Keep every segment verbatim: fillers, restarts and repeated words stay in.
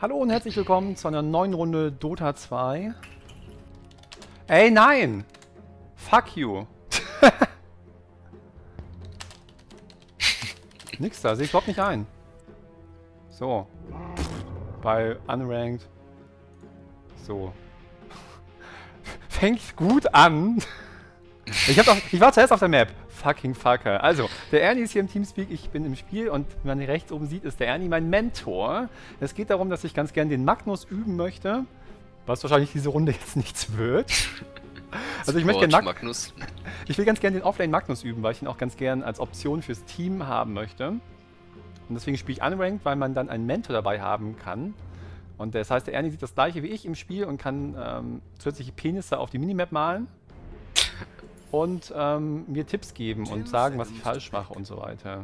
Hallo und herzlich willkommen zu einer neuen Runde Dota zwei. Ey, nein! Fuck you! Nix da, sehe ich überhaupt nicht ein. So. Bei Unranked. So. Fängt gut an. Ich, hab doch, ich war zuerst auf der Map. Fucking Fucker. Also, der Ernie ist hier im Teamspeak, ich bin im Spiel und wie man rechts oben sieht, ist der Ernie mein Mentor. Es geht darum, dass ich ganz gern den Magnus üben möchte, was wahrscheinlich diese Runde jetzt nichts wird. Also ich möchte gern Magnus. Ich will ganz gern den Offlane Magnus üben, weil ich ihn auch ganz gern als Option fürs Team haben möchte. Und deswegen spiele ich Unranked, weil man dann einen Mentor dabei haben kann. Und das heißt, der Ernie sieht das gleiche wie ich im Spiel und kann ähm, zusätzliche Penisse auf die Minimap malen. Und ähm, mir Tipps geben und sagen, was ich falsch mache und so weiter.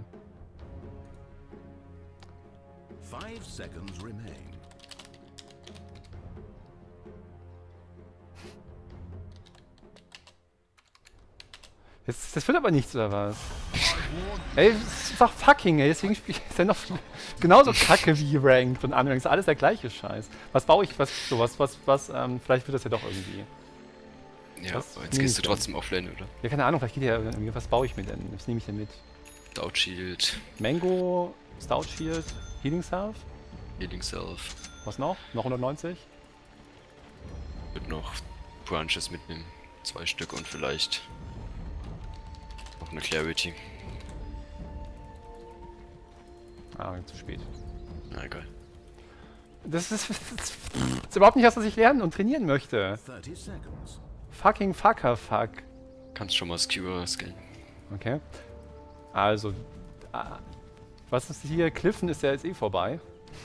Jetzt, das wird aber nichts, oder was? Ey, das ist doch fucking, ey, deswegen spiele ich ist ja noch genauso kacke wie Ranked und Unranked. Ist alles der gleiche Scheiß. Was baue ich, was, sowas, was, was, ähm, vielleicht wird das ja doch irgendwie. Ja, was aber jetzt gehst du trotzdem offlane, oder? Ja, keine Ahnung, vielleicht geht ja irgendwie, was baue ich mir denn? Was nehme ich denn mit? Stout Shield. Mango, Stout Shield, Healing Salve? Healing Self. Was noch? Noch hundertneunzig? Wird noch Branches mitnehmen. Zwei Stück und vielleicht noch eine Clarity. Ah, zu spät. Na egal. Das ist, das ist überhaupt nicht das, was ich lernen und trainieren möchte. Fucking Fucker, fuck. Kannst schon mal Skewer skillen. Okay. Also, ah, was ist hier? Cliffen ist ja jetzt eh vorbei.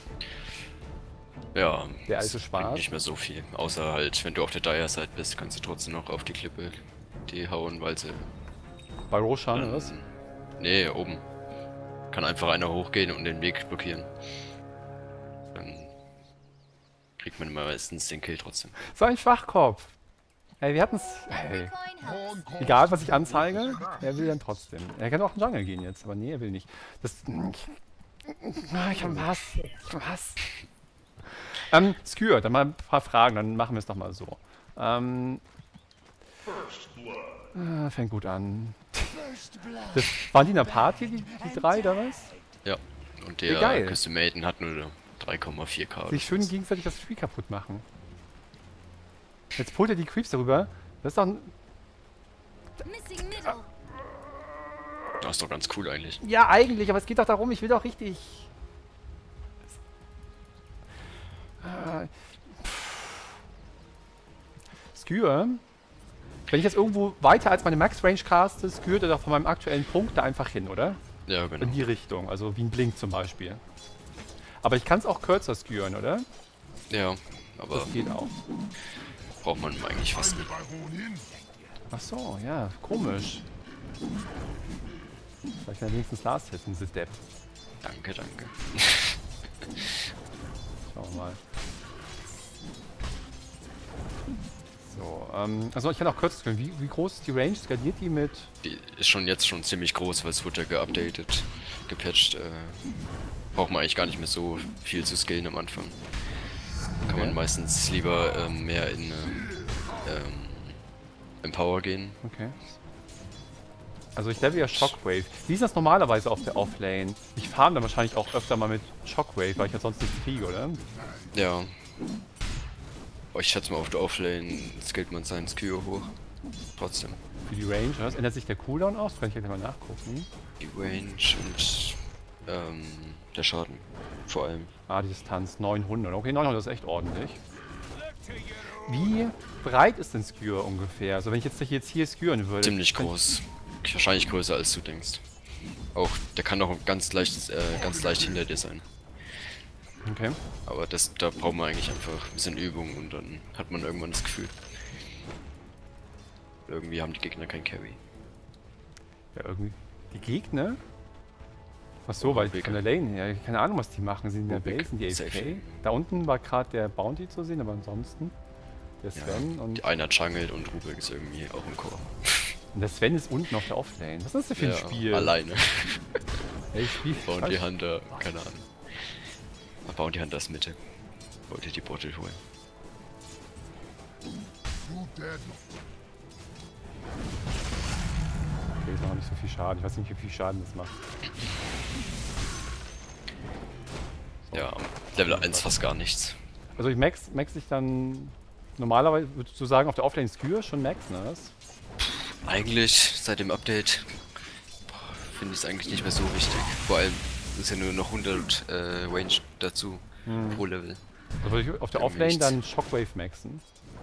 Ja, der alte Spaß. Nicht mehr so viel. Außer halt, wenn du auf der Dire-Side bist, kannst du trotzdem noch auf die Klippe die hauen, weil sie... Bei Roshan, ähm, was? Nee, oben. Kann einfach einer hochgehen und den Weg blockieren. Dann kriegt man meistens den Kill trotzdem. So ein Schwachkopf. Ey, wir hatten's. Ey. Egal, was ich anzeige, er will dann trotzdem. Er kann auch in den Jungle gehen jetzt, aber nee, er will nicht. Das. Ich hab Hass. Ich hab Hass. Ähm, Skewer, dann mal ein paar Fragen, dann machen wir es doch mal so. Ähm. Ah, fängt gut an. Das, waren die in der Party, die, die drei, oder was? Ja, und der Custom Maiden hat nur drei Komma vier K. Sich schön gegenseitig das Spiel kaputt machen. Jetzt pullt er die Creeps darüber. Das ist doch ein... Das ist doch ganz cool eigentlich. Ja, eigentlich, aber es geht doch darum, ich will doch richtig... Äh, Skewer. Wenn ich jetzt irgendwo weiter als meine Max-Range caste, skewert er doch von meinem aktuellen Punkt da einfach hin, oder? Ja, genau. In die Richtung, also wie ein Blink zum Beispiel. Aber ich kann es auch kürzer skewern, oder? Ja, aber... Das geht auch. Braucht man eigentlich fast nicht. Ach so, ja, komisch. Vielleicht kann er wenigstens Last hitten, the Depp. Danke, danke. Schauen wir mal. So, ähm, also ich kann auch kürzer skewern. Wie, wie groß ist die Range? Skaliert die mit? Die ist schon jetzt schon ziemlich groß, weil es wurde ja geupdatet, gepatcht. Äh, braucht man eigentlich gar nicht mehr so viel zu skillen am Anfang. Kann Okay. man meistens lieber ähm, mehr in äh, ähm, Empower gehen. Okay. Also ich level ja Shockwave. Wie ist das normalerweise auf der Offlane? Ich farm dann wahrscheinlich auch öfter mal mit Shockwave, weil ich ja sonst nichts kriege, oder? Ja. Aber ich schätze mal, auf der Offlane skillt man seinen Skewer hoch. Trotzdem. Für die Range, was? Ändert sich der Cooldown aus? Kann ich gleich mal nachgucken. Die Range und ähm, der Schaden. Vor allem. Ah, die Distanz neunhundert. Okay, neunhundert ist echt ordentlich. Wie breit ist denn Skewer ungefähr? Also wenn ich jetzt jetzt hier skewern würde... Ziemlich groß. Wahrscheinlich größer als du denkst. Auch, der kann auch ganz leicht, äh, ganz leicht hinter dir sein. Okay. Aber das, da braucht man eigentlich einfach ein bisschen Übung und dann hat man irgendwann das Gefühl. Irgendwie haben die Gegner kein Carry. Ja, irgendwie... Die Gegner? Ach so, weil ich von der Lane her, keine Ahnung, was die machen. Sind die in der Base, sind die A F K? Da unten war gerade der Bounty zu sehen, aber ansonsten der Sven ja, und... Einer jungelt und Rubik ist irgendwie auch im Core. Und der Sven ist unten auf der Offlane. Was ist das denn für ein ja, Spiel? Alleine. Ey, ich spiel Bounty Hunter, keine Ahnung. Bounty Hunter ist Mitte. wollte die Bottle holen. Okay, ist noch nicht so viel Schaden. Ich weiß nicht, wie viel Schaden das macht. So. Ja, Level eins fast gar nichts. Also ich max, max ich dann normalerweise, würdest du sagen, auf der Offlane Skür schon max, ne? Das? Eigentlich, seit dem Update, finde ich es eigentlich nicht mehr so wichtig. Vor allem ist ja nur noch hundert äh, Range dazu hm. pro Level. Also würde ich auf der Offlane dann Shockwave maxen?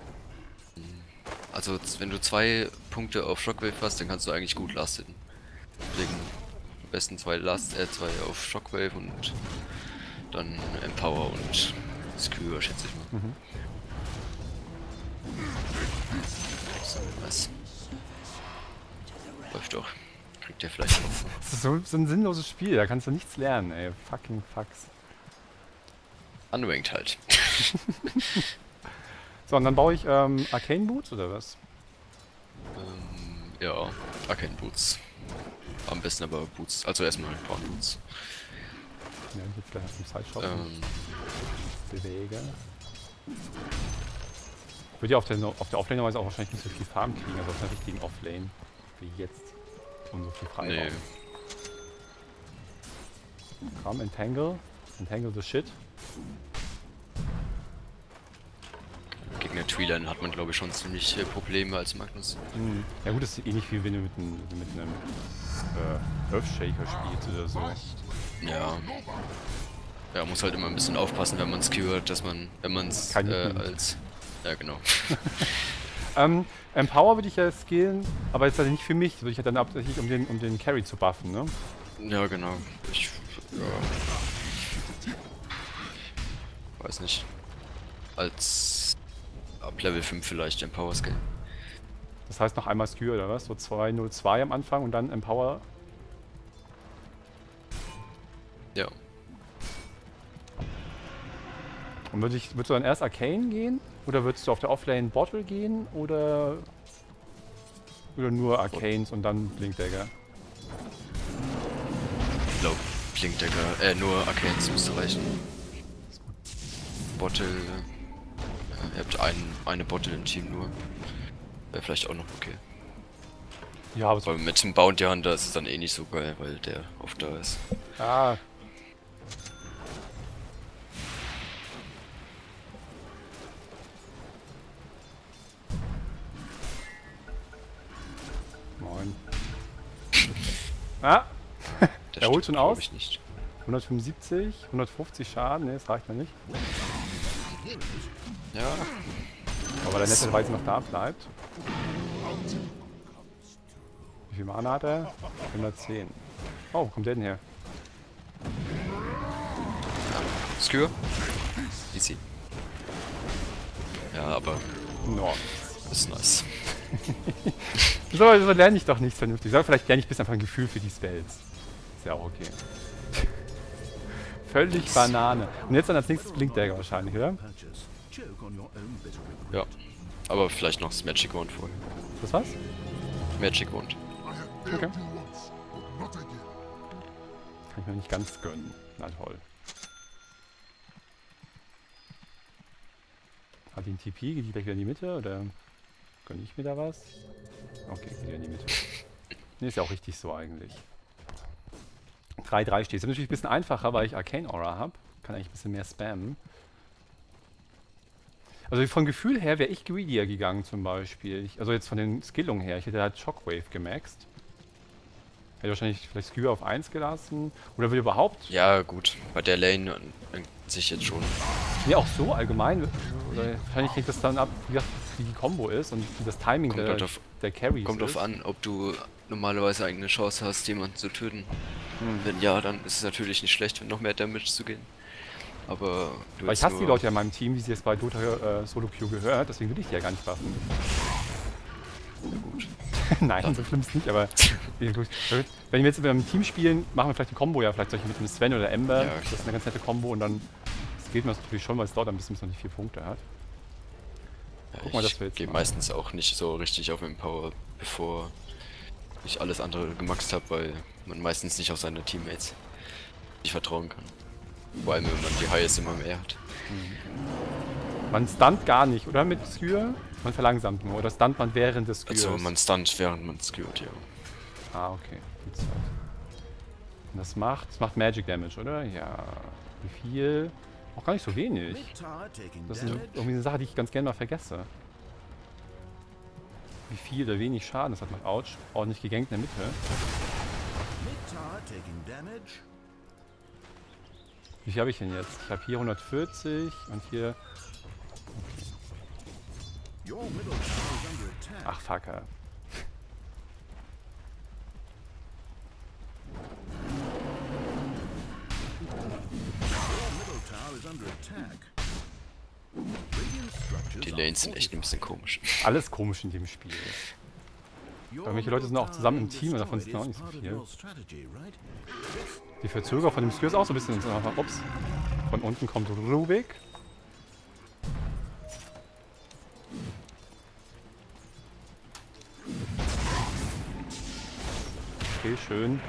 Also wenn du zwei Punkte auf Shockwave hast, dann kannst du eigentlich gut lasten. Deswegen am besten zwei Last, äh, zwei auf Shockwave und dann Empower und Skewer, schätze ich mal. Mhm. So, was? Läuft doch. Kriegt ihr vielleicht noch. Das ist so, so ein sinnloses Spiel, da kannst du nichts lernen, ey. Fucking fucks. Unranked halt. So, und dann baue ich ähm, Arcane Boots oder was? Ähm, ja, Arcane Boots. Am besten aber Boots, also erstmal ein paar Boots. Ja, ich jetzt gleich aus dem Sideshop ähm. bewege. Ich würde ja auf der, auf der Offlane normalerweise auch wahrscheinlich nicht so viel Farm kriegen, also auf einer richtigen Offlane, wie jetzt. Und so viel frei. Nee. Komm, Entangle. Entangle the shit. Gegen der Treeline hat man, glaube ich, schon ziemlich äh, Probleme als Magnus. Mhm. Ja gut, das ist ähnlich wie wenn du mit, ein, mit einem äh, Earthshaker spielst oder so. Ja. Ja, muss halt immer ein bisschen aufpassen, wenn man skewert, dass man, wenn man es äh, als... Ja, genau. ähm, Empower würde ich ja skillen, aber jetzt halt nicht für mich, würde ich ja dann absichtlich, um den, um den Carry zu buffen, ne? Ja, genau. Ich... Ja. Weiß nicht. Als... ab Level fünf vielleicht Empower Skill. Das heißt noch einmal Skewer oder was? So zwei null zwei am Anfang und dann Empower? Ja. Und würd ich, würdest du dann erst Arcane gehen? Oder würdest du auf der Offlane Bottle gehen? Oder, oder nur Arcanes und dann Blinkdagger? Ich glaube, Blinkdagger, äh, nur Arcanes müsste reichen. Bottle... Ja, ihr habt ein, eine Bottle im Team nur. Wäre vielleicht auch noch okay. Ja, aber so mit dem Bounty Hunter ist es dann eh nicht so geil, weil der oft da ist. Ah. Moin. Ah! Er holt schon aus. Ich nicht. hundertfünfundsiebzig, hundertfünfzig Schaden, ne, das reicht ja nicht. Ja. Aber der netterweise noch da bleibt. Wie viel Mana hat er? hundertzehn. Oh, wo kommt der denn her? Skewer? Easy. Ja, aber... No. Ist nice. so, so lerne ich doch nichts vernünftig. Sag, vielleicht lerne ich bis einfach ein Gefühl für die Spells. Ist ja auch okay. Völlig Banane. Und jetzt dann als nächstes Blinkdagger wahrscheinlich, oder? Ja. Aber vielleicht noch das Magic Wand vorher. Das was? Magic Wand. Okay. Kann ich mir nicht ganz gönnen. Na toll. Hat die ein T P? Geht die gleich wieder in die Mitte? Oder gönne ich mir da was? Okay, geht wieder in die Mitte. Ne, ist ja auch richtig so eigentlich. drei drei steht. Das ist natürlich ein bisschen einfacher, weil ich Arcane Aura habe. Kann eigentlich ein bisschen mehr spammen. Also von Gefühl her wäre ich greedier gegangen zum Beispiel. Ich, also jetzt von den Skillungen her. Ich hätte halt Shockwave gemaxt. Hätte wahrscheinlich vielleicht Skewer auf eins gelassen. Oder würde überhaupt... Ja gut, bei der Lane an sich jetzt schon. Ja, auch so allgemein. Oder wahrscheinlich hängt das dann ab, wie, gesagt, wie die Combo ist und wie das Timing kommt der, halt auf, der Carries Kommt ist. drauf an, ob du normalerweise eine Chance hast, jemanden zu töten. Hm. Wenn ja, dann ist es natürlich nicht schlecht, noch mehr Damage zu gehen. Aber du Weil ich hasse die Leute ja in meinem Team, wie sie jetzt bei Dota äh, Solo Queue gehört, deswegen will ich die ja gar nicht buffen. Ja, gut. Nein, ja. So schlimm ist nicht, aber wenn wir jetzt über ein Team spielen, machen wir vielleicht die Combo ja vielleicht solche mit dem Sven oder Ember. Ja, das ist eine ganz nette Combo und dann das geht mir natürlich schon, weil es dauert ein bisschen, bis man nicht vier Punkte hat. Ja, Guck mal, dass wir jetzt. Ich gehe meistens auch nicht so richtig auf Empower, bevor ich alles andere gemaxt habe, weil man meistens nicht auf seine Teammates nicht vertrauen kann. Vor allem, wenn man die Highs immer mehr hat. Man stunt gar nicht, oder? Mit Skür? Man verlangsamt nur. Oder stunt man während des Skürs? Also man stunt, während man skürt, ja. Ah, okay. Die Zeit. Und das macht, das macht Magic Damage, oder? Ja. Wie viel? Auch gar nicht so wenig. Das ist irgendwie eine Sache, die ich ganz gerne mal vergesse. Wie viel oder wenig Schaden das hat man. Autsch. Ordentlich gegankt in der Mitte. Wie viel habe ich denn jetzt? Ich habe hier hundertvierzig und hier... Okay. Ach, Fucker. Die Lanes sind echt ein bisschen komisch. Alles komisch in dem Spiel. Irgendwelche Leute sind auch zusammen im Team und davon sieht man auch nicht so viel. Die Verzögerung von dem Skür ist auch so ein bisschen... Ups. Von unten kommt Rubik. Okay, schön.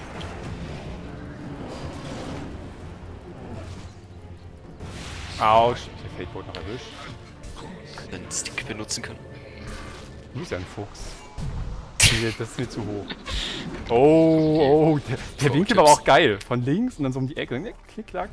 Autsch. Ich hab den Fateboat noch erwischt. Wenn den Stick benutzen kann. Du bist ja ein Fuchs. Das ist mir zu hoch. Oh, oh, der, der Winkel war aber auch geil. Von links und dann so um die Ecke. Klick, klack.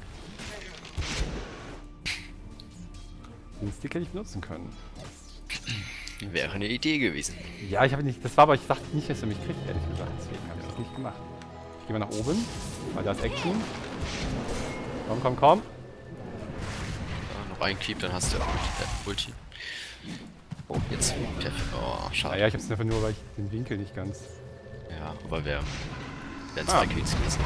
Den Stick hätte ich benutzen können. Wäre eine Idee gewesen. Ja, ich habe nicht. Das war aber, ich dachte nicht, dass er mich kriegt, ehrlich gesagt. Deswegen habe ich das nicht gemacht. Ich gehe mal nach oben, weil da ist Action. Komm, komm, komm. Ja, noch ein Creep, dann hast du äh, Ulti. Oh, jetzt perfekt. Oh, schade. Naja, ich habe es einfach nur, weil ich den Winkel nicht ganz. Ja, aber wäre wären zwei Ah. Kills gewesen.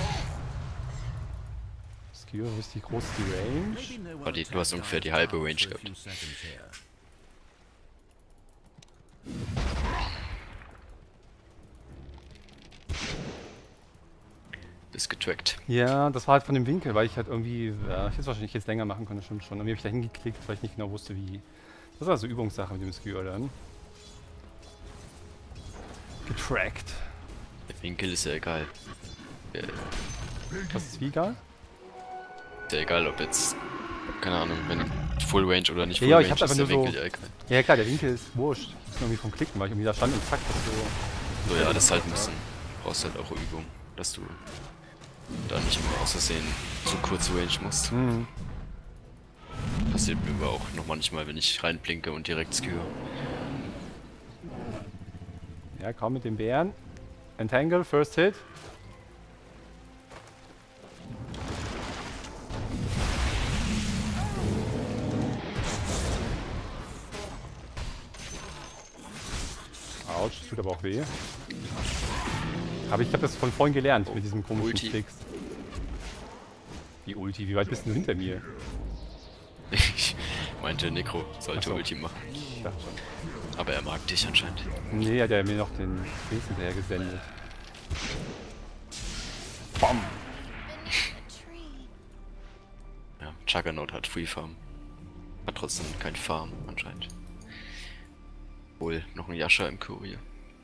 Skill, wo ist die groß die Range? Aber die, du hast ungefähr die halbe Range gehabt. Bist getrackt. Ja, das war halt von dem Winkel, weil ich halt irgendwie, ja, ich hätte es wahrscheinlich jetzt länger machen können, das stimmt schon. Irgendwie habe ich da hingeklickt, weil ich nicht genau wusste, wie. Das war so Übungssache mit dem Skill dann. Getrackt. Der Winkel ist ja egal. Äh, Was ist wie egal? ist ja egal, ob jetzt, keine Ahnung, wenn Full Range oder nicht Ja, Full ja, Range ich hab ist, einfach der nur Winkel so- ja egal. Ja klar, der Winkel ist wurscht. Das ist irgendwie vom Klicken, weil ich irgendwie da stand und zack, das so. So, ja, das ist halt ein bisschen, brauchst halt auch Übung, dass du da nicht immer aus Versehen so kurze Range musst. Mhm. Passiert mir aber auch noch manchmal, wenn ich reinblinke und direkt sküre. Ja, komm mit dem Bären. Entangle, First Hit. Autsch, das tut aber auch weh. Aber ich habe das von vorhin gelernt, mit diesem komischen Ulti. Tricks. Wie Ulti? Wie weit bist du hinter mir? Ich meinte, Necro sollte Ach so. Ulti machen. Ich dachte schon. Aber er mag dich anscheinend. Nee, hat er mir noch den Dings hinterher gesendet. Bam! Ja, Juggernaut hat Free Farm. Hat trotzdem kein Farm anscheinend. Wohl noch ein Yasha im Kurier.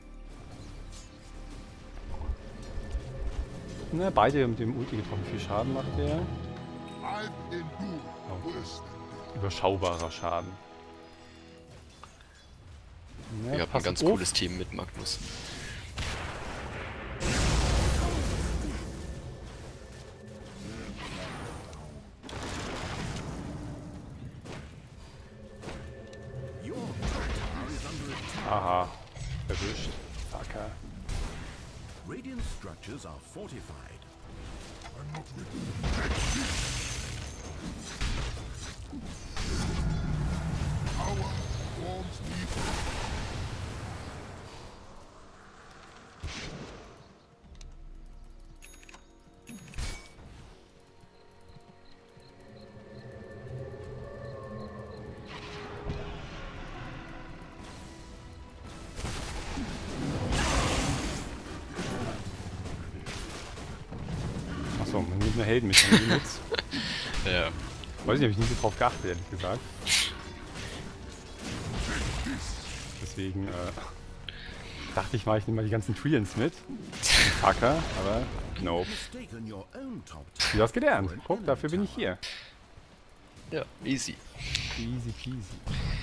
Ne, beide mit dem Ulti getroffen. Wie viel Schaden macht der? Oh. Überschaubarer Schaden. Ja, Ihr habt ein passt ganz auf. cooles Team mit Magnus. Aha. Erwischt. Fucker. Radiant structures are fortified. Achso, man nimmt nur Helden mit. Man benutzt. Ja. Weiß nicht, habe ich nie so drauf geachtet, ehrlich gesagt. Deswegen, äh. Dachte ich mal, ich nehme mal die ganzen Treants mit. Fucker, aber nope. Mistaken your own top Du hast gelernt. Guck, dafür bin ich hier. Ja, easy. Easy peasy.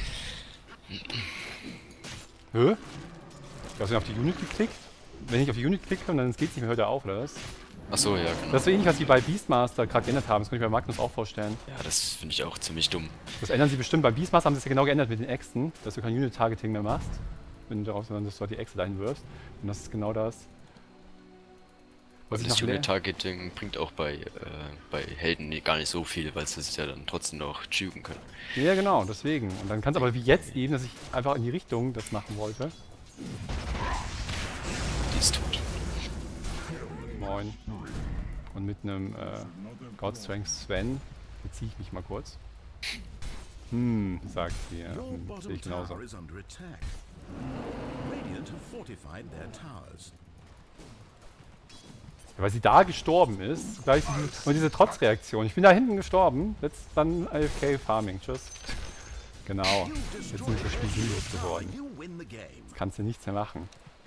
Hä? Du hast auf die Unit geklickt? Wenn ich auf die Unit klicke und dann geht's nicht mehr, hört er auf, oder was? Achso, ja, genau. Das ist so ähnlich, was sie bei Beastmaster gerade geändert haben. Das kann ich bei Magnus auch vorstellen. Ja, das finde ich auch ziemlich dumm. Das ändern sie bestimmt. Bei Beastmaster haben sie es ja genau geändert mit den Äxten, dass du kein Unit-Targeting mehr machst. Wenn du darauf, sondern dass du halt die Äxte dahin wirfst. Und das ist genau das. Was Also ich das noch Unit Targeting bringt auch bei, äh, bei Helden nie- gar nicht so viel, weil sie es ja dann trotzdem noch juken können. Ja, genau, deswegen. Und dann kann es aber wie jetzt eben, dass ich einfach in die Richtung das machen wollte. Die ist tot. Moin. Und mit einem äh, God Strength Sven beziehe ich mich mal kurz. Hm, sagt sie. Ja. Your Hm, sehe bottom ich genauso. tower is under attack. Radiant have fortified their towers. Ja, weil sie da gestorben ist. Gleich diese, und diese Trotzreaktion. Ich bin da hinten gestorben. Jetzt dann A F K Farming. Tschüss. Genau. Jetzt sind wir das Spiel sinnlos geworden. You win the game. Jetzt kannst du nichts mehr machen.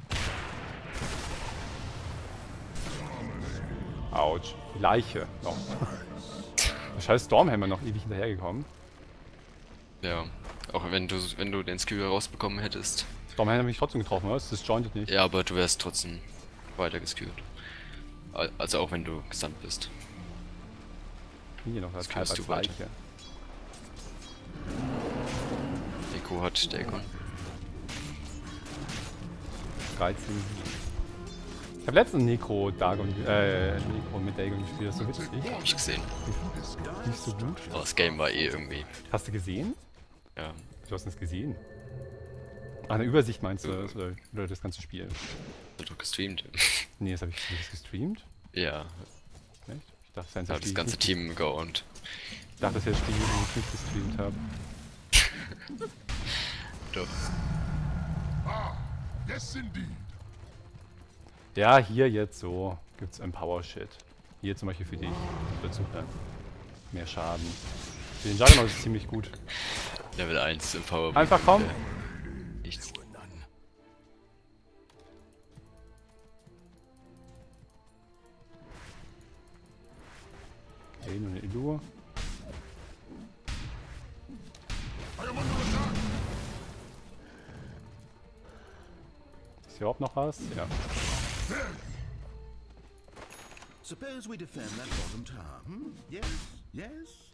Autsch. Die Leiche. Noch. Der scheiß Stormhammer noch ewig hinterhergekommen. Ja, auch wenn du wenn du den Skill rausbekommen hättest. Stormhammer hat mich trotzdem getroffen, oder? Das disjointed nicht. Ja, aber du wärst trotzdem weiter geskewt. Al- Also auch wenn du gesandt bist. Hier noch das Das halb kriegst als du weiter. Leiche. Deko hat der Ekon. dreizehn sieben. Ich habe letztens Necro Dagon, äh, Necro mit Dagon gespielt, das ist so witzig. Hab ich gesehen. Nicht so gut. Aber das Game war eh irgendwie. Hast du gesehen? Ja. Du hast es gesehen. Ah, eine Übersicht meinst du, das, oder, oder das ganze Spiel? Hat doch gestreamt. Nee, das habe ich das gestreamt. Ja. Echt? Ich dachte, das wäre ein Hat das Spiel, ganze ich nicht, Team geowned. ich dachte, das wäre ein Spiel, das ich nicht gestreamt habe. Doch. Yes, indeed. Ja, hier jetzt so gibt's Empower-Shit. Hier zum Beispiel für dich. Das wird super. Mehr Schaden. Für den Juggernaut ist es ziemlich gut. Level eins im Power. Einfach komm. Nichts. Okay, nur eine Illu. Ist hier überhaupt noch was? Ja. Suppose we defend that bottom tower. Hmm? Yes? Yes?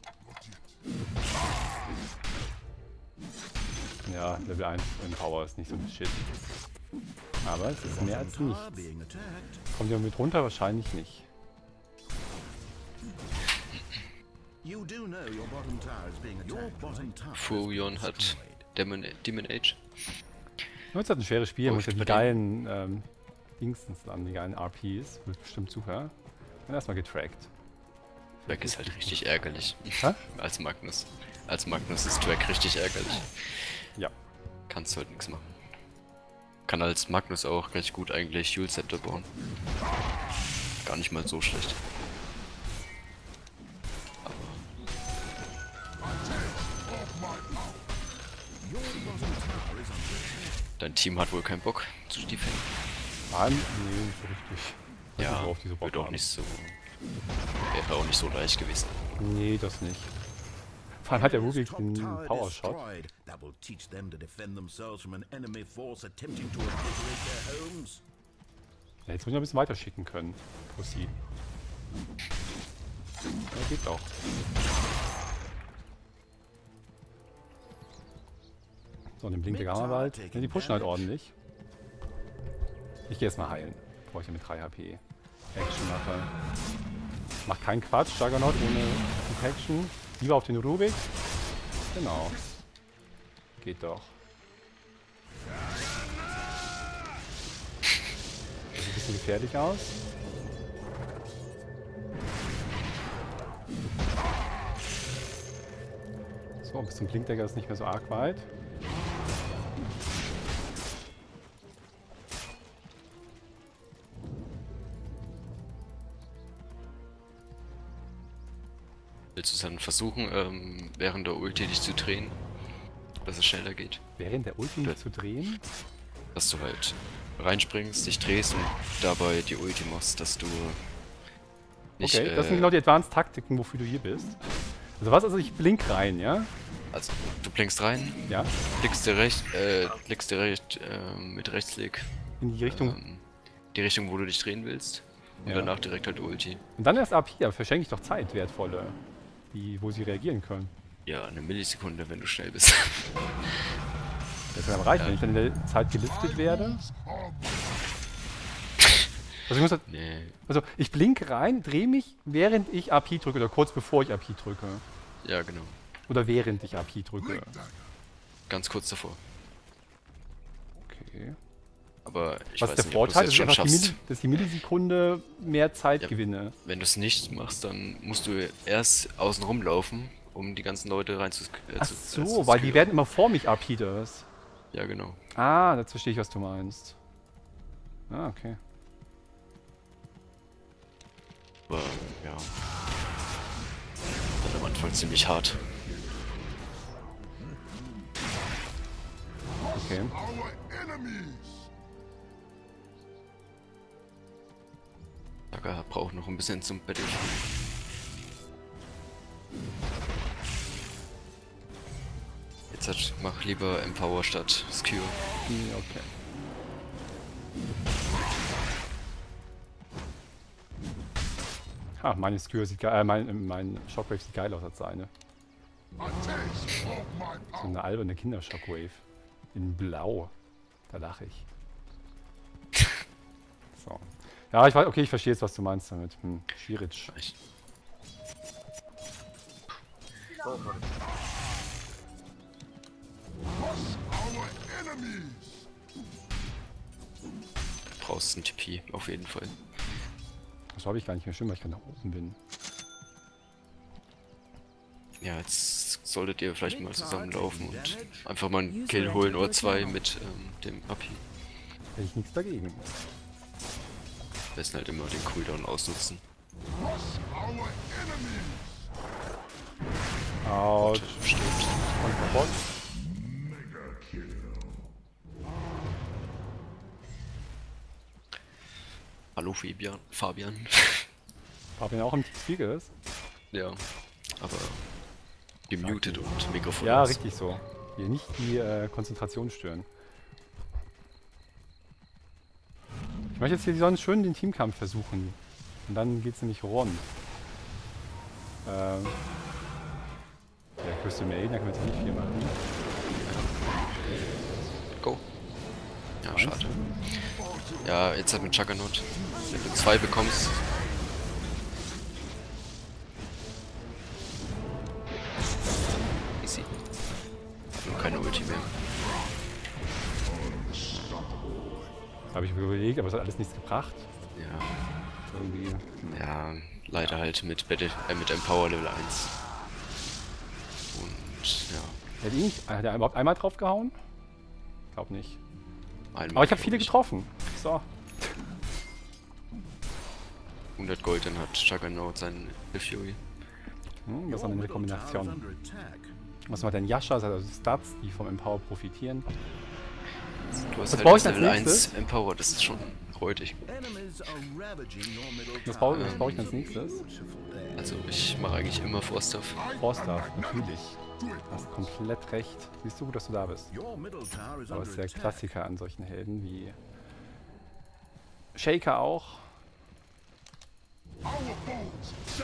Ja, Level eins im Power ist nicht so ein Shit. Aber es ist mehr als Tower nichts. being attacked. Kommt ihr mit runter? Wahrscheinlich nicht. You do know your bottom tower is being attacked. Your bottom tower is Furion being hat destroyed. Demon, Demon Age. Nur ist halt ein schweres Spiel, Oh, muss ja ich die bei dem- geilen ähm, Dingstens an, die geilen R Ps. Wird bestimmt super. Dann erstmal getrackt. Track ist halt richtig ärgerlich. Hä? Als Magnus. Als Magnus ist Track richtig ärgerlich. Ja. Kannst du halt nichts machen. Kann als Magnus auch recht gut eigentlich Yule Scepter bauen. Gar nicht mal so schlecht. Dein Team hat wohl keinen Bock zu defenden. Ah, nee, nicht so richtig. Weiß nicht, Ja, worauf die so Bock wird auch haben. nicht so. Wäre auch nicht so leicht gewesen. Nee, das nicht. Vor allem hat der His Rubik top den tower Power Shot. destroyed. That will teach them to defend themselves from an enemy force attempting to obliterate their homes. Ja, jetzt muss ich noch ein bisschen weiter schicken können. Pussy. Ja, geht doch. So, und den blinkt der Gamma-Wald. Ja, die pushen halt ordentlich. Ich gehe erstmal heilen, bevor ich hier mit drei H P Action mache. Mach keinen Quatsch, Juggernaut ohne Protection. Lieber auf den Rubik. Genau. Geht doch. Das sieht ein bisschen gefährlich aus. So, bis zum Blinkdagger ist nicht mehr so arg weit. Willst du es dann versuchen, ähm, während der Ulti dich zu drehen? Dass es schneller geht? Während der Ulti nicht zu drehen? dass du halt reinspringst, dich drehst und dabei die Ulti machst, dass du nicht, Okay, das sind äh, genau die Advanced-Taktiken, wofür du hier bist. Also was? Also ich blink rein, ja? also du blinkst rein, Ja. klickst dir recht, äh, klickst dir recht, äh, mit Rechtsklick In die Richtung. ähm, die Richtung, wo du dich drehen willst und Ja. danach direkt halt Ulti. Und dann erst ab hier, verschenke ich doch Zeit, wertvolle, die, wo sie reagieren können. Ja, eine Millisekunde, wenn du schnell bist. Das kann reichen, wenn ich dann in der Zeit geliftet werde. Also ich muss halt, Nee, also ich blink rein, drehe mich, während ich A P drücke oder kurz bevor ich A P drücke. ja genau. Oder während ich A P drücke. Ganz kurz davor. Okay. Aber ich Was weiß ist der nicht, Vorteil? ob Dass du ich, es jetzt einfach schon die schaffst. Milli dass die Millisekunde mehr Zeit Ja. gewinne. Wenn du es nicht machst, dann musst du erst außen rumlaufen, um die ganzen Leute rein zu äh, Ach zu- so, äh, zu weil die skillen. werden immer vor mich A P das. Ja, genau. Ah, jetzt verstehe ich, was du meinst. Ah, okay. Aber ja. Dann am Anfang ziemlich hart. Okay. Saga braucht noch ein bisschen zum Battle. Jetzt hat, mach lieber Empower statt Skew. Hm, okay. Ha, meine Skür sieht geil, äh, mein, mein Shockwave sieht geil aus als seine. So eine alberne Kinder-Shockwave. In Blau. Da lache ich. So. Ja, ich weiß, okay, ich verstehe jetzt, was du meinst damit. Hm, schwierig. Ich- Du brauchst ein T P, auf jeden Fall. Das habe ich gar nicht mehr schön, weil ich gerade nach oben bin. Ja, jetzt solltet ihr vielleicht mal zusammenlaufen und einfach mal einen Kill holen oder zwei mit ähm, dem A P. Hätte ich nichts dagegen. Am besten halt immer den Cooldown ausnutzen. Autsch. Stimmt. Und kaputt. Hallo Fabian. Fabian. Hab ihn auch im Teamspeak ist. Ja, aber gemutet und Mikrofon. Ja, aus. richtig so. Hier nicht die äh, Konzentration stören. Ich möchte jetzt hier sonst schön den Teamkampf versuchen. Und dann geht's nämlich rund. Ähm. Der Crystal Maiden, da können wir jetzt nicht viel machen. Go. Ja, Meinst schade. Ja, jetzt halt mit Juggernaut. Wenn du zwei bekommst. Easy. Nur keine Ulti mehr. Habe ich mir überlegt, aber es hat alles nichts gebracht. Ja. Irgendwie. Ja, leider halt mit Battle, äh, mit Empower Level eins. Und ja, Hat, ihn nicht, hat er überhaupt einmal drauf gehauen? Glaub nicht. einmal. Aber ich habe viele glaub getroffen. So. hundert Gold, dann hat Juggernaut seinen Fury. Hm, das ist eine Your middle tower is Kombination. under attack. Was macht denn Yasha? Das hat also Stats, die vom Empower profitieren. Du hast Was halt brauche ich das als Level nächstes? eins Empower, das ist schon räudig. Enemies are ravaging your middle Was tower. brauche was brauch ich als nächstes? Beautiful day. Also ich mache eigentlich immer Forstaff. Forster, natürlich. Du hast komplett recht. Siehst du gut, dass du da bist. Your middle tower is Aber under es ist der attack. Klassiker an solchen Helden wie Shaker auch. So.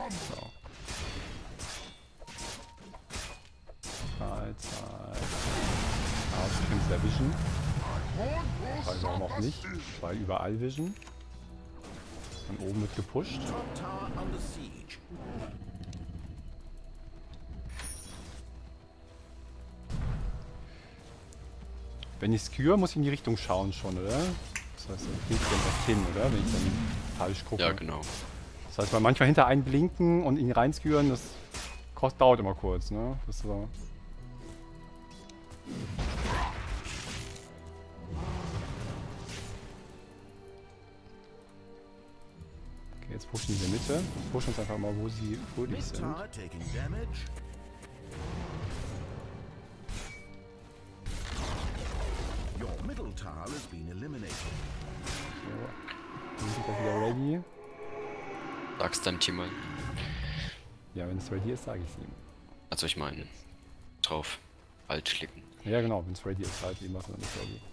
Freizeit. Ah, das kriegt der Vision. Weil warum auch nicht? Weil überall Vision. Von oben wird gepusht. Top tower under siege. Wenn ich skür, muss ich in die Richtung schauen schon, oder? Das heißt, ich blinke dann erst hin, oder? Wenn ich dann falsch gucke. Ja, genau. Das heißt, weil manchmal hinter einen blinken und ihn reinsküren, das kostet, dauert immer kurz, ne? Das ist so. Okay, jetzt pushen wir in die Mitte. Pushen uns einfach mal, wo sie fröhlich Mid sind. tower taking damage. Your middle Brutal has been eliminated. Dann ist das wieder ready. Sag's deinem Team mal. Ja, wenn es ready ist, sage ich es ihm. Also ich meine, drauf. Alt klicken. Ja genau, wenn es ready ist, halt ihm was noch nicht ready.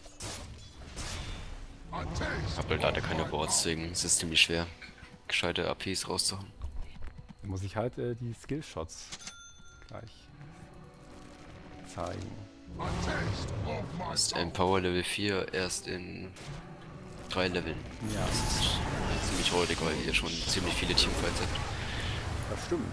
Ich hab halt leider keine Boards, deswegen ist es ziemlich schwer, gescheite A Ps rauszuhauen. Dann muss ich halt äh, die Skillshots gleich zeigen. Du hast Empower Level vier erst in drei Leveln. Ja, Das ist ziemlich räudig, weil ihr schon ziemlich viele Teamfights habt. das stimmt.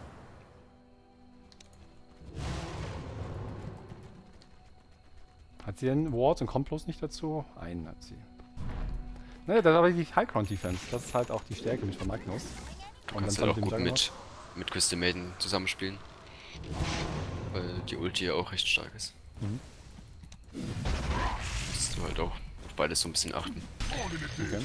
Hat sie denn Wards und kommt bloß nicht dazu? Einen hat sie. Naja, das ist aber die Highground Defense. Das ist halt auch die Stärke mit von Magnus. Du Und kannst dann halt auch mit dem gut Juggernaut. mit, mit Crystal Maiden zusammenspielen. Weil die Ulti ja auch recht stark ist. Mhm. Musst du halt auch auf beides so ein bisschen achten. Okay.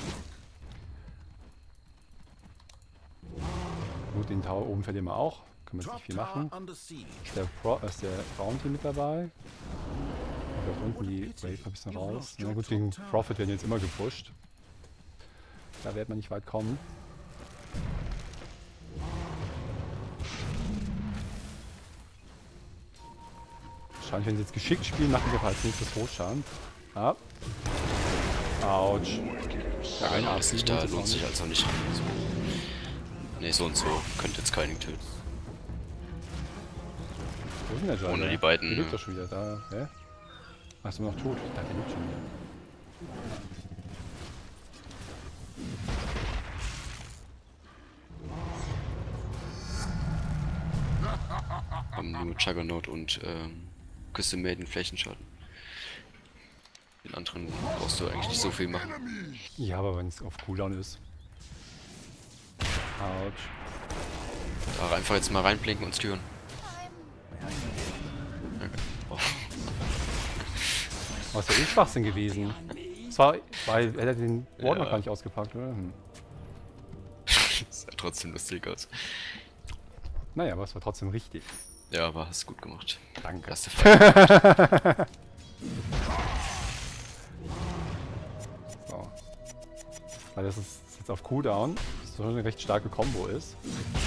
Gut, den Tower oben verlieren wir auch. Können wir jetzt nicht Top viel tower machen. under siege. Ist der, Pro, ist der Bounty mit dabei? Vielleicht unten die Wave ein bisschen raus. Na gut, wegen Prophet werden jetzt immer gepusht. Da wird man nicht weit kommen. Wahrscheinlich, wenn sie jetzt geschickt spielen, machen wir als nächstes Hochschaden. Ah. Autsch. Ja, ein genau, A das P nicht, da lohnt lohnt sich auch also nicht. So. Ne, so und so. Könnt jetzt keinen töten. Wo ist denn der Jagger? Ohne die beiden, Der lebt ne? doch schon wieder da. Hä? Ach, ist immer noch tot. Ich dachte, der lebt schon wieder. Haben nur Juggernaut und ähm, Crystal Maiden Flächenschaden. Den anderen brauchst du eigentlich nicht so viel machen. Ja, aber wenn es auf Cooldown ist. Autsch. Da einfach jetzt mal reinblinken und sküren. Okay. Oh. Was wäre eh Schwachsinn gewesen. Zwar, weil er hat den Ward Ja. noch gar nicht ausgepackt, oder? Hm. Sah trotzdem lustig aus. Naja, aber es war trotzdem richtig. Ja, aber hast gut gemacht. Danke. Erste Frage. So. Weil das ist jetzt auf Cooldown, das so eine recht starke Combo ist.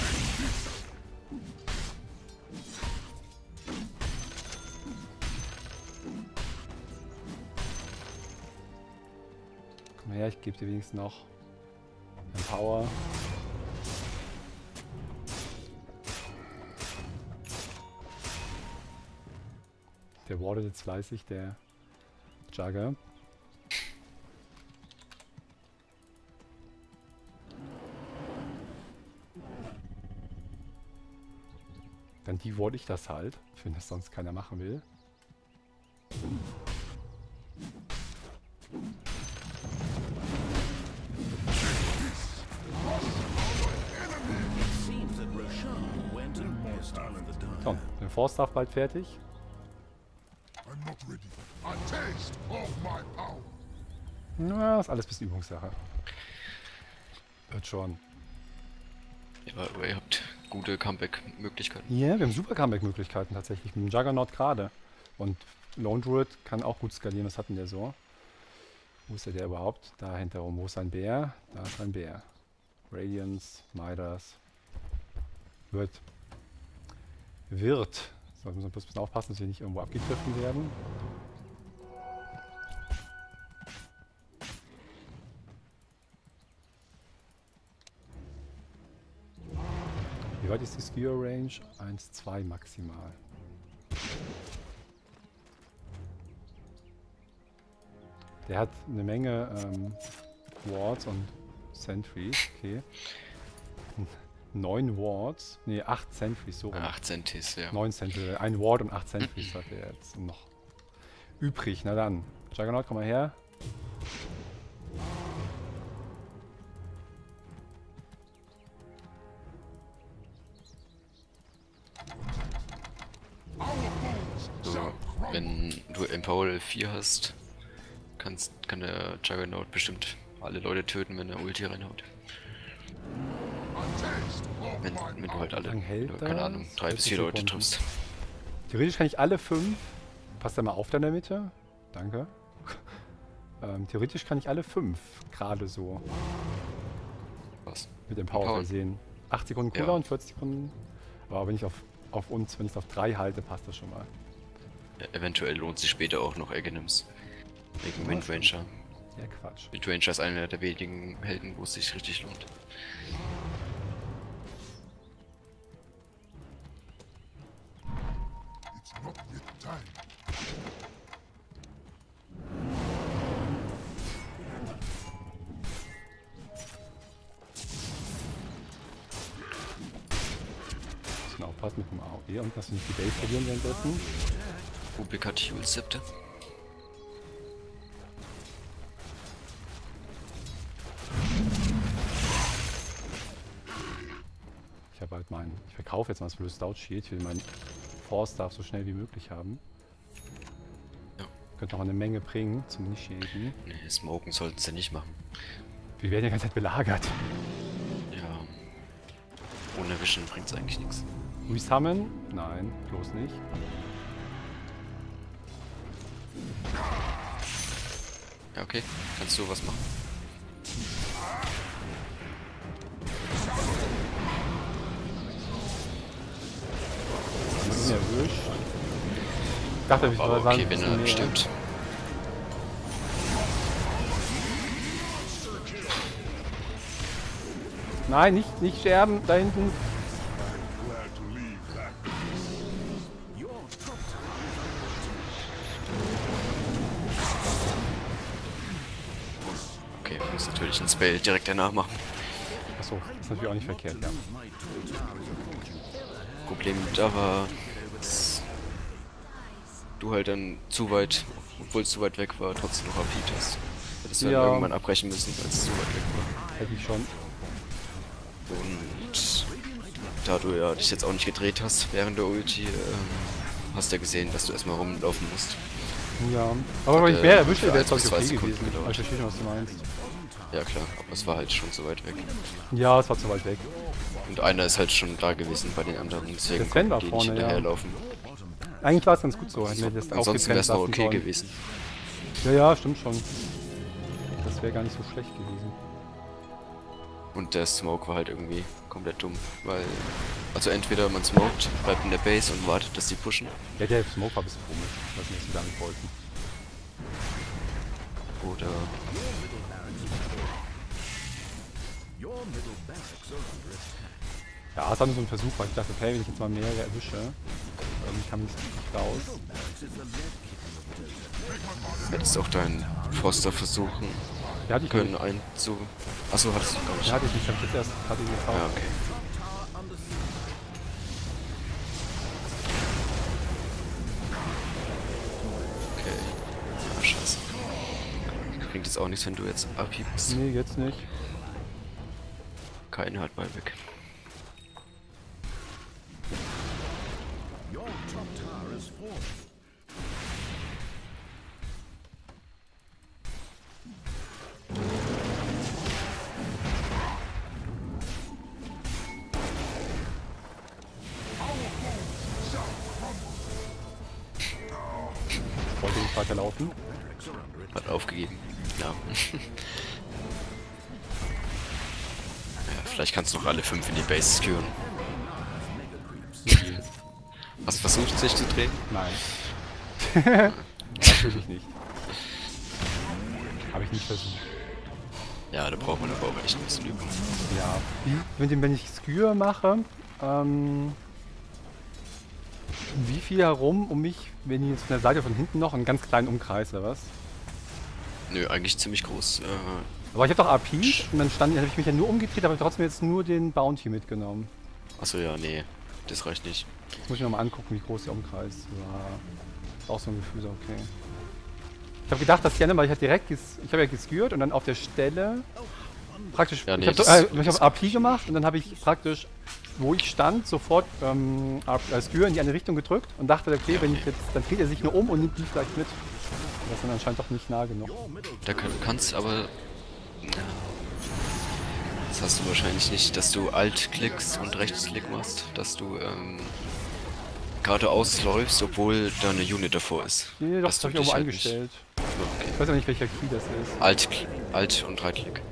Komm her, ich gebe dir wenigstens noch ein Power. Der wardet jetzt fleißig, der Jugger. Dann die ward ich das halt, wenn das sonst keiner machen will. It seems that Roshan went and pissed off the Dire. So, der Force darf bald fertig. I'm not ready. A taste of my power. Na, ist alles bis Übungssache. Wird schon. Ja, aber ihr habt gute Comeback-Möglichkeiten. Ja, wir haben super Comeback-Möglichkeiten tatsächlich. Mit dem Juggernaut gerade. Und Lone Druid kann auch gut skalieren. Was hat denn der so? Wo ist der, der überhaupt? Da hinterrum. Wo ist ein Bär? Da ist ein Bär. Radiance, Midas. Wird. Wird. So, wir müssen bloß ein bisschen aufpassen, dass wir nicht irgendwo abgegriffen werden. Wie weit ist die Skill Range? eins, zwei maximal. Der hat eine Menge ähm, Wards und Sentries, okay. Neun Wards, ne, acht Sentries, so rum. acht Centis, ja. Neun Sentries, ein Ward und acht Sentries hat er jetzt noch übrig. Na dann, Juggernaut, komm mal her. So, wenn du Empower Level vier hast, kannst, kann der Juggernaut bestimmt alle Leute töten, wenn er Ulti reinhaut. Wenn, wenn du halt alle, Lang hält wenn du, keine das? Ahnung, drei bis vierzig vier Leute Sekunden. triffst. Theoretisch kann ich alle fünf. Passt da mal auf da in der Mitte. Danke. Ähm, theoretisch kann ich alle fünf gerade so Was? mit dem Power Empowern. versehen. acht Sekunden Ja. Cooldown, vierzig Sekunden. Aber wenn ich auf, auf uns, wenn ich es auf drei halte, passt das schon mal. Ja, eventuell lohnt sich später auch noch Aghanim's. Wegen Windranger. Ja, Quatsch. Windranger ist einer der wenigen Helden, wo es sich richtig lohnt. It's not yet time. Bisschen aufpassen mit dem A O E und dass wir nicht die Base verlieren währenddessen. Rubik hat Heal-Septe. Ich habe halt meinen. Ich verkaufe jetzt mal das Blue Stout Shield. Ich will meinen Force Staff so schnell wie möglich haben. Ja. Könnte noch eine Menge bringen zum Nicht-Schäden. Nee, Smoken sollten sie nicht machen. Wir werden die ganze Zeit belagert. Ja. Ohne Vision bringt's eigentlich nichts. Resummon? Nein, bloß nicht. Ja, okay. Kannst du was machen? Ich bin erwischt. Ich dachte, ich Aber soll sagen, okay, wenn bisschen er näher. stirbt. Nein, nicht, nicht sterben, da hinten. Glad to leave that. Okay, muss natürlich ein Spell direkt danach machen. Achso, ist natürlich auch nicht verkehrt, ja. Problem da war, dass du halt dann zu weit, obwohl es zu weit weg war, trotzdem noch Rapid hast. Hättest du Ja. dann irgendwann abbrechen müssen, als es zu weit weg war. Hätte ich schon. Und da du ja dich jetzt auch nicht gedreht hast während der Ulti, ähm, hast du ja gesehen, dass du erstmal rumlaufen musst. Ja. Aber wenn ich äh, mehr erwischt hätte, für wäre es ein glaube bis ich zwei okay Sekunden gewesen. gedauert. Aber ich verstehe schon, was du meinst. Ja klar, aber es war halt schon so weit weg. Ja, es war zu weit weg. Und einer ist halt schon da gewesen bei den anderen, deswegen Der Sven war konnten die nicht vorne, ja. hinterherlaufen. Eigentlich war es ganz gut so. Hätten wir das Ansonsten wäre es noch lassen okay sollen. gewesen. Ja, ja, stimmt schon. Das wäre gar nicht so schlecht gewesen. Und der Smoke war halt irgendwie komplett dumm, weil... Also entweder man smoked, bleibt in der Base und wartet, dass die pushen. Ja, der Smoke war ein bisschen komisch, was wir jetzt damit wollten. Oder... Ja, es war nur so ein Versuch, weil ich dachte, okay, wenn ich jetzt mal mehrere erwische, ähm, kann ich nicht raus. Hättest auch deinen Foster versuchen Der hatte ich können nicht. einzu... Achso, hattest du gar nicht. Der hatte ich nicht, ich hab jetzt erst hatte ich Ja, gekauft. okay. Okay. Ah, scheiße. Bringt jetzt auch nichts, wenn du jetzt abhiebst. Nee, jetzt nicht. Keine hat bei weg. Wollte nicht weiterlaufen. Hat aufgegeben. Ja. Ja, vielleicht kannst du noch alle fünf in die Base skewern. Hast du versucht, sich zu drehen? Nein. Natürlich nicht. Habe ich nicht versucht. Ja, da braucht man aber auch echt ein bisschen Übung. Ja. Wie, mit dem, wenn ich Skür mache, ähm, wie viel herum um mich, wenn ich jetzt von der Seite von hinten noch einen ganz kleinen Umkreis oder was? Nö, eigentlich ziemlich groß. Äh, Aber ich habe doch A P und dann stand, habe ich mich ja nur umgedreht, aber trotzdem jetzt nur den Bounty mitgenommen. achso, ja, nee. Das reicht nicht. Jetzt muss ich nochmal angucken, wie groß der Umkreis war. Ist auch so ein Gefühl, so okay. Ich habe gedacht, dass die anderen, weil ich halt direkt, ges ich habe ja geskürt und dann auf der Stelle praktisch, Ja, nee, ich habe das- so, äh, ich hab A P gemacht und dann habe ich praktisch, wo ich stand, sofort ähm, äh, Skür in die eine Richtung gedrückt und dachte, okay, Ja, wenn okay. ich jetzt, dann dreht er sich nur um und nimmt die vielleicht mit. Das ist dann anscheinend doch nicht nah genug. Da kann, kannst aber... Ja, das hast du wahrscheinlich nicht, dass du Alt klickst und Rechtsklick machst, dass du ähm, geradeaus läufst, obwohl da eine Unit davor ist. Nee, doch, Dass das du habe ich irgendwo dich halt nicht- eingestellt. So, okay. weiß aber nicht, welcher Key das ist. Alt, Alt und Reitklick.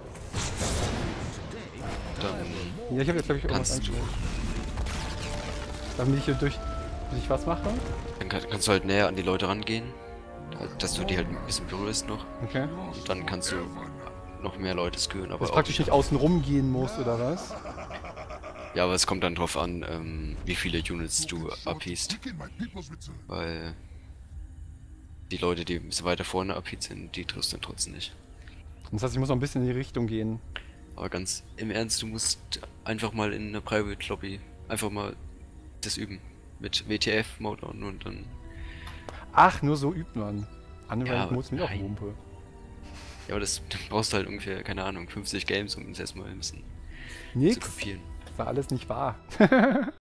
Dann Ja, ich habe jetzt, glaube ich, irgendwas kannst du, angestellt. Damit ich hier durch, durch was mache? dann kann, kannst du halt näher an die Leute rangehen. Halt, dass du die halt ein bisschen berührst noch. Okay. Und dann kannst du noch mehr Leute skillen. Aber Dass auch praktisch nicht außen rum gehen muss, oder was? Ja, aber es kommt dann drauf an, ähm, wie viele Units du abhiest. Pick in my people's return. Weil die Leute, die ein bisschen weiter vorne abhiet sind, die triffst du dann trotzdem nicht. Das heißt, ich muss noch ein bisschen in die Richtung gehen. Aber ganz im Ernst, du musst einfach mal in eine Private Lobby einfach mal das üben. Mit W T F-Mode und dann... Ach, nur so übt man. Andere Ja, Modes mit auch nein. Wumpe. Ja, aber das du brauchst halt ungefähr, keine Ahnung, fünfzig Games, um das erstmal ein bisschen zu Nix. kapieren. Das war alles nicht wahr.